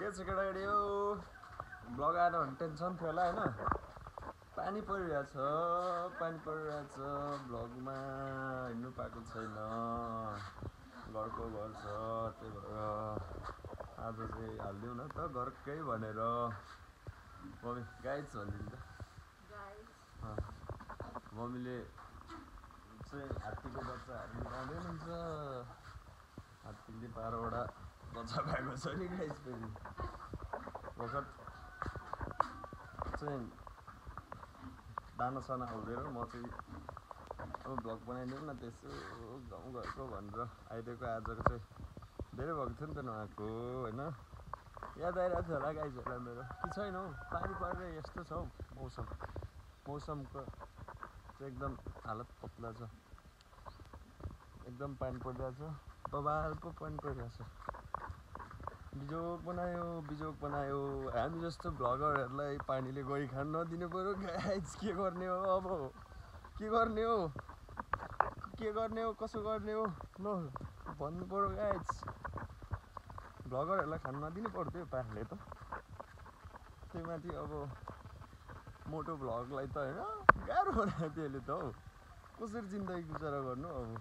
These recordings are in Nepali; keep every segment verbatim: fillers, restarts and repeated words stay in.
के छ केटाकेटी हो ब्लग आएर भने टेन्सन थियो होला हैन पानी परिरहेछ पानी परिरहेछ ब्लगमा हिँड्नु पाएको छैन घरको घर छ त्यही भएर आज चाहिँ हाल्दिउँ न त घरकै भनेर मम्मी गाइज भनिदिनु त गाइज मम्मीले चाहिँ हात्तीको बच्चाहरू निकाल्दै हुनुहुन्छ हात्तीले बाह्रवटा बच्चा पाएको छ नि गाइज फेरि भर्खर चाहिँ दाना साना हुँदैन म चाहिँ अब भ्लग बनाइदिउँ न त्यसो गाउँघरको भनेर आइदिएको आजको चाहिँ धेरै भएको थियो नि त नआएको होइन याद आइरहेको थियो होला गाइजहरूलाई मेरो कि छैन हौ पानी परेर यस्तो छ हौ मौसम मौसमको चाहिँ एकदम हालत पत्ला छ एकदम पानी परिरहेछ बबालको पानी परिरहेछ बिजोक बनायो बिजोक बनायो हामी जस्तो भ्लगरहरूलाई पानीले गई खान नदिनु पर्यो गाइज के गर्ने हो अब के गर्ने हो के गर्ने हो कसो गर्ने हो ल भन्नु पर्यो गाइज भ्लगरहरूलाई खान नदिनु पर्थ्यो पानीले त त्यही माथि अब मोटो भ्लगलाई त होइन गाह्रो बनायो त्यसले त हौ कसरी जिन्दगी गुजारा गर्नु अब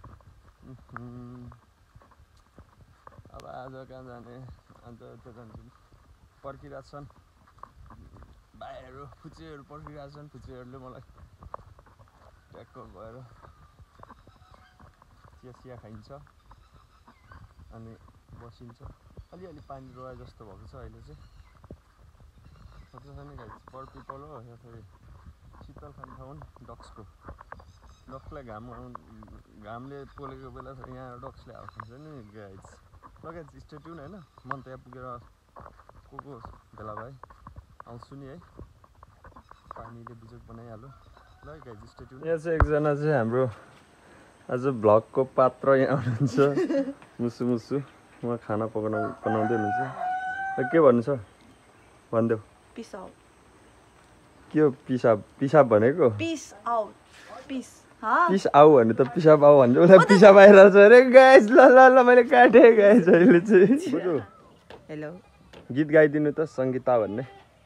अब आज कहाँ जाने अन्त त्यो जान्छन् पर्खिरहेछन् भाइहरू फुच्चेहरू पर्खिरहेछन् फुच्चेहरूले मलाई ट्याक्क भएर चिया चिया खाइन्छ अनि बसिन्छ अलिअलि पानी रोए जस्तो भएको छ अहिले चाहिँ कस्तो छ नि गाइस पर पिपल हो या फेरि शीतल खाने ठाउँ डक्सको डक्सलाई घाम घामले पोलेको बेला यहाँ डक्सले हावा खान्छ नि गाइस ल गाइस स्टे ट्युन होइन मन त यहाँ पुगेर को को भेला भाइ आउँछु नि है पानीले बिजोक बनाइहाल्यो ल गाइस स्टे ट्युन यहाँ चाहिँ एकजना चाहिँ हाम्रो आज भ्लगको पात्र यहाँ हुनुहुन्छ मुसु मुसु उहाँ खाना पकाउनु बनाउँदै हुनुहुन्छ के भन्नु छ भनिदेऊ पिस आउट के हो पिसाब पिसाब भनेको पिस आउट पिस पिस आऊ भने त पिसाब आऊ भन्छ उसलाई पिसाब आइरहेको छ अरे गाइस ल ल ल मैले काटेँ गाइस अहिले चाहिँ बुझ्नु हेलो गीत गाइदिनु त सङ्गीता भन्ने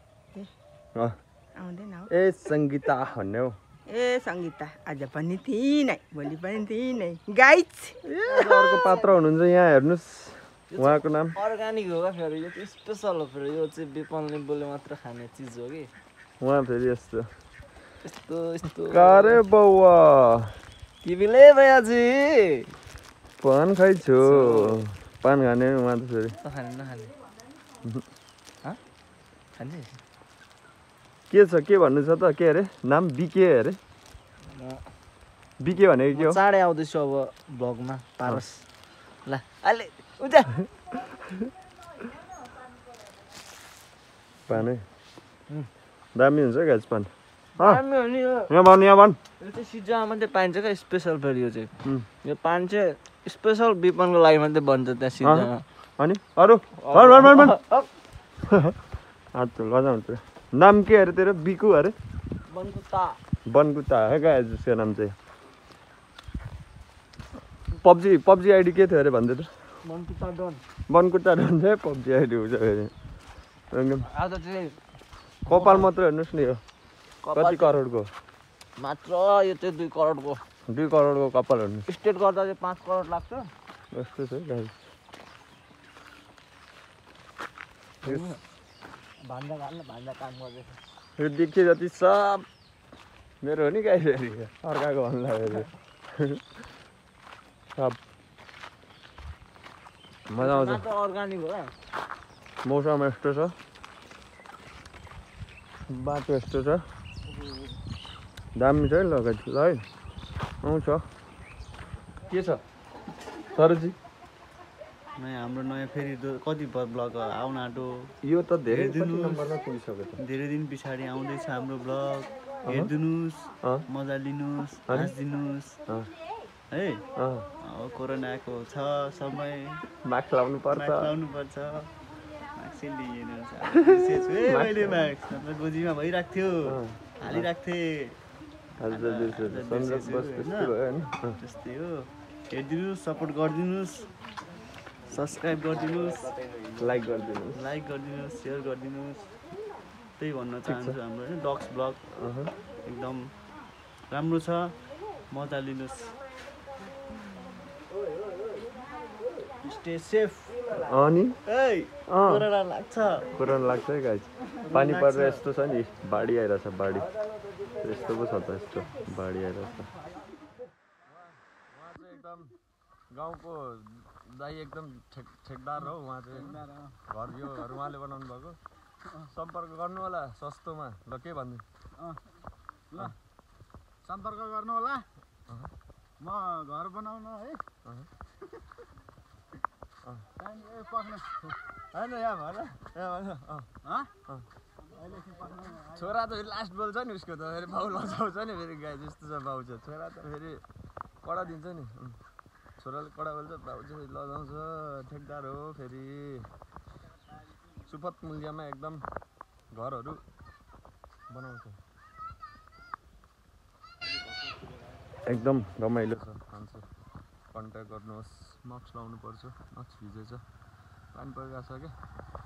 आउँदैन ए सङ्गीता भन्ने हो ए सङ्गीता आज पनि थिएन भोलि पनि थिएन गाइस अर्को पात्र हुनुहुन्छ यहाँ हेर्नुहोस् उहाँको नाम अर्ग्यानिक हो क्या फेरि यो चाहिँ स्पेसल हो फेरि यो चाहिँ बेपनले बोले मात्र खाने चिज हो कि उहाँ फेरि यस्तो यस्तो यस्तो कारे बौवा तिमीले भयाजी पान खाइछु पान खाने उहाँ त फेरि नखाने नखाने खाने के छ के भन्नु छ त के अरे नाम बिके अरे बिके भनेको के हो चाँडै आउँदैछु अब भ्लगमा पारस ल अहिले उता पान है दामी हुन्छ गाइस पान दामी हो नि यो यहाँ भन् यहाँ भन् यो चाहिँ सिजनमा मात्रै पाइन्छ क्या स्पेसल फेरि यो चाहिँ यो पान चाहिँ स्पेसल बिपनको लागि मात्रै बन्छ त्यहाँ सिजनमा अनि अरू भन् भन् भन् अच्छा लजा हुन्छ नाम के अरे तेरो बिकु अरे बनकुत्ता बनकुत्ता है गाइस उसको नाम चाहिँ पब्जी पब्जी आइडी के थियो अरे भन्दै त बनकुत्ता डन बनकुट्टा डन चाहिँ पब्जी आइडी हुन्छ फेरि एकदम आज चाहिँ कपाल मात्र हेर्नुहोस् नि यो कति करोडको मात्र यो चाहिँ दुई करोडको दुई करोडको कपाल हेर्नुहोस् स्टेट गर्दा चाहिँ पाँच करोड लाग्छ यस्तो छ गाइस भान्जा घाल्न भान्जा काम गर्दैछ यो देखिए जति सब मेरो हो नि गाई फेरि अर्काको भन्दा फेरि सब मजा आउँछ अर्ग्यानिक हो मौसम यस्तो छ बाटो यस्तो छ दामी छ है ल ल है आउँछ के छ सरजी हाम्रो नयाँ फेरि कति ब्लग आउन आँटो यो त धेरै नम्बरमा पुगिसक्यो त धेरै दिन पछाडि आउँदैछ हाम्रो ब्लग हेरिदिनुहोस् मजा लिनुहोस् हाँसिदिनुहोस् है अब कोरोनाको छ समय मास्क लाउनु पर्छ लाउनु पर्छ मास्क लिएन मैले मास्क मतलब गोजीमा भइरहेको थियो हालिरहेको थिएँ त्यस्तै हो हेरिदिनुहोस् सपोर्ट गरिदिनुहोस् सब्सक्राइब गरिदिनुहोस्, लाइक गरिदिनुहोस्। लाइक गरिदिनुहोस्, सेयर गरिदिनुहोस्। त्यही भन्न चाहन्छु हाम्रो होइन डग्स ब्लग एकदम राम्रो छ, मजा लिनुहोस्। Stay safe. अनि ए कोरोना लाग्छ, कोरोना लाग्छ है गाइस। पानी परेर यस्तो छ नि, बाढी आइरहेछ बाढी। यस्तो पो छ त, यस्तो बाढी आइरहेछ। उहाँ चाहिँ एकदम गाउँको दाइ एकदम ठेक ठेकदार हो उहाँ चाहिँ। घर यो घर उहाँले बनाउनु भएको। सम्पर्क गर्नु होला सस्तोमा। ल के भन्नु? ल सम्पर्क गर्नु होला। म घर बनाउनु है। होइन यहाँ भन, यहाँ भन। छोरा त फेरि लास्ट बोल्छ नि उसको त, फेरि बाउ लजाउँछ नि फेरि गाई जस्तो छ बाउ चाहिँ। छोरा त फेरि कडा दिन्छ नि, छोराले कडा बोल्छ, बाउ चाहिँ फेरि लजाउँछ। ठेकदार हो फेरि, सुपथ मूल्यमा एकदम घरहरू बनाउँछ। एकदम रमाइलो छ मान्छे। कन्ट्याक्ट गर्नुहोस्। मास्क लाउनु पर्छ, मास्क भिजेछ। पानी परिरहेको छ क्या,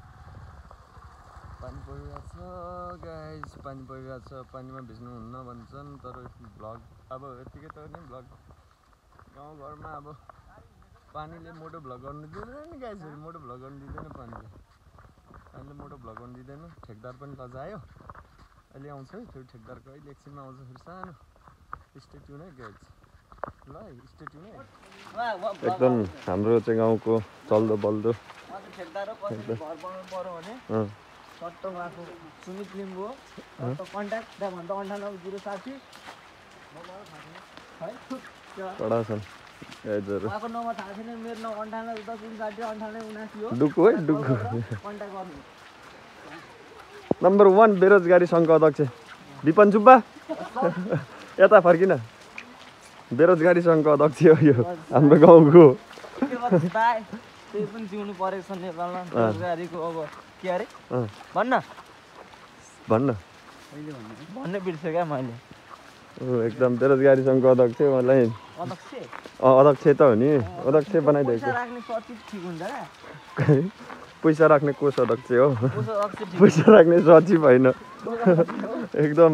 पानी परिरहेको छ गाइस, पानी परिरहेको छ। पानीमा भिज्नु हुन्न भन्छन्, तर भ्लग अब यतिकै त नि भ्लग। गाउँघरमा अब पानीले मोटो भ्लग गर्नु दिँदैन नि गाइस, मोटो भ्लग गर्नु दिँदैन पानीले। पानीले मोटो भ्लग गर्नु दिँदैन। ठेकदार पनि लजायो। अहिले आउँछ है फेरि ठेकदारको, अहिले एकछिनमा आउँछ फेरि सानो। स्टे ट्युन है गाइस, ल स्टे ट्युन है। एकदम हाम्रो चाहिँ गाउँको चल्दो बल्दो ठेकदार हो। कसरी घर बनाउनु पर्यो भने सट्ट उहाँको सुमित लिम्बू हो। कन्ट्याक्ट त्यहाँ भन्दा अन्ठानब्बे जिरो साठी है कडा छन् गाइजहरू। उहाँको नम्बर थाहा छैन, मेरो नम्बर अन्ठानब्बे दस उन्साठी अन्ठानब्बे उनासी हो। डुकु है डुकु। कन्ट्याक्ट गर्नु। नम्बर वान बेरोजगारी सङ्घको अध्यक्ष विपन सुब्बा। यता फर्किन, बेरोजगारी सङ्घको अध्यक्ष हो यो हाम्रो गाउँको। त्यही पनि जिउनु परेको छ नेपालमा बेरोजगारीको। अब के अरे भन्न भन्न भन्ने बिर्सेँ क्या मैले। एकदम बेरोजगारी सङ्घको अध्यक्ष मलाई अध्यक्ष अध्यक्ष त हो नि, अध्यक्ष बनाइदिएको। राख्ने सचिव ठिक हुन्छ क्या। पैसा राख्ने कोष अध्यक्ष हो, पैसा राख्ने सचिव होइन। एकदम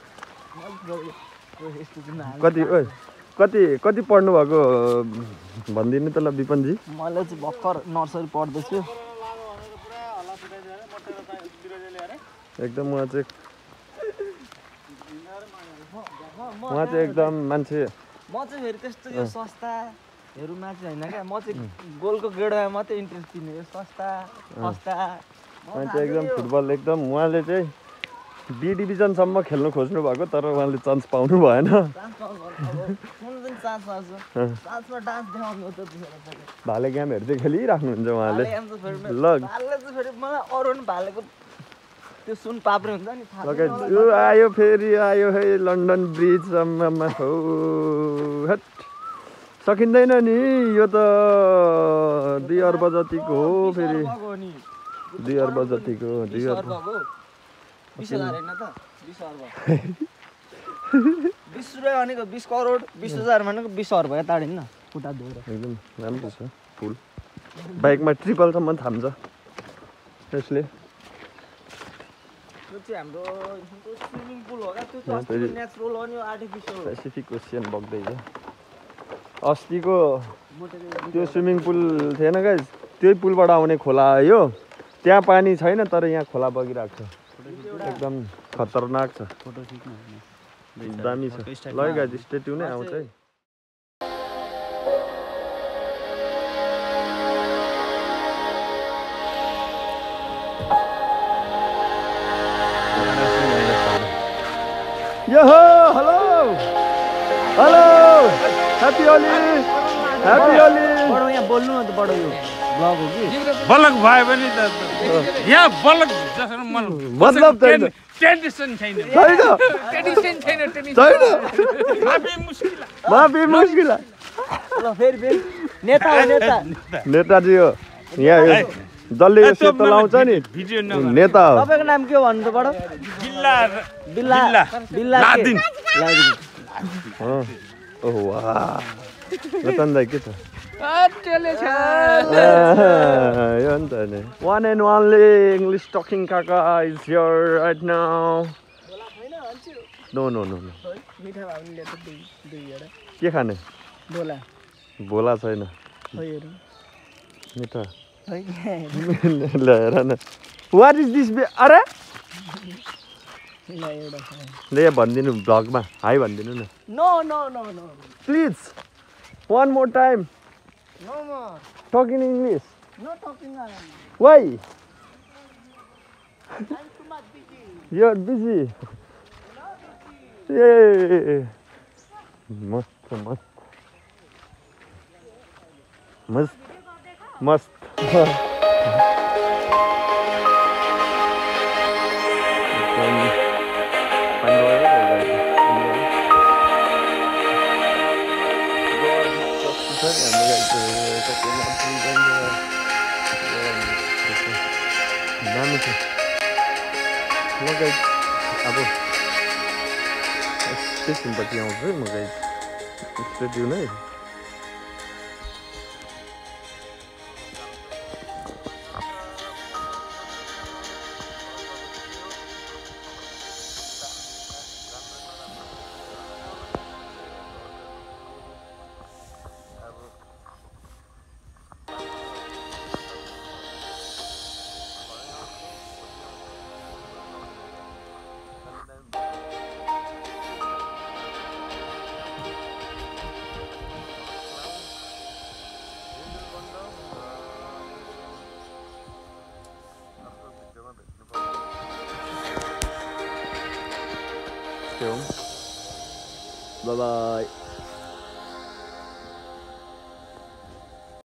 कति ओ कति कति पढ्नु भएको भनिदिनु त ल विपनजी। मैले चाहिँ भर्खर नर्सरी पढ्दैछु। एकदम उहाँ चाहिँ उहाँ चाहिँ एकदम मान्छे। म चाहिँ फेरि त्यस्तो यो संस्थाहरूमा चाहिँ होइन क्या, म चाहिँ गोलको गेडमा मात्रै इन्ट्रेस्ट दिने। यो संस्था संस्था उहाँ चाहिँ एकदम फुटबल एकदम उहाँले चाहिँ बी डिभिजनसम्म खेल्नु खोज्नु भएको, तर उहाँले चान्स पाउनु भएन। भाले गेमहरू चाहिँ खेलिराख्नुहुन्छ उहाँले। ल त्यो सुन पाप्रे हुन्छ नि, यो आयो फेरि आयो है लन्डन ब्रिजसम्ममा हो। हट सकिँदैन नि, यो त दुई अर्ब जतिको हो फेरि। दुई अर्ब जतिको दुई अर्ब बिस हजार होइन त, बिस अर्ब। बिस रुपियाँ भनेको बिस करोड, बिस हजार भनेको बिस अर्ब। यता हिँड्न खुट्टा धोएर। एकदम राम्रो छ फुल। बाइकमा ट्रिपलसम्म थाम्छ यसले। त्यो चाहिँ हाम्रो स्विमिङ पुल हो क्या, त्यो चाहिँ नेचुरल हो नि, आर्टिफिसियल हो। पेसिफिक ओसियन बग्दैछ। अस्तिको त्यो स्विमिङ पुल थिएन गाइस, त्यही पुलबाट आउने खोला यो। त्यहाँ पानी छैन, तर यहाँ खोला बगिरहेको छ। एकदम खतरनाक छ, दामी छ। ल गाइस स्टे ट्युन है, आउँछ है। यो hello hello happy Holi happy Holi. बडो यहाँ बोल्नु न त, बडो यो ब्लग हो कि बलक भयो भने त यहाँ बलक जसरी मतलब छैन, ट्रेडिसन छैन, छैन ट्रेडिसन छैन, ट्रेडिसन छैन। माफी मुस्किल, माफी मुस्किल। ल फेरि फेरि नेता हो, नेता नेताजी हो यहाँ। जसले यो सेतो लाउँछ नि नेता हो। तपाईँको नाम के हो भन्नु त बडो? बिल्ला बिल्ला बिल्ला लादिन। लादिन। ओह वाह, रतन दाइ के छ? अटेले छ यो नि त नि one and only English talking kaka is here right now. No no no no. मिठा भए पनि ल्याएको दुई दुईवटा के खाने बोला भोला छैन खै हेरौँ मिठा खै ल्याएर न वाट इज दिस अरे ल एउटा छ ले भनिदिनु भ्लगमा हाई भनिदिनु न no no no no please one more time no more talk in English. No talking Why? You're busy. Yay! मस्त मस्त मस्त मस्त दामी छ ल गाइस अब स्टेसनपट्टि आउँछु है म गाइस स्टेडियम है Bye bye.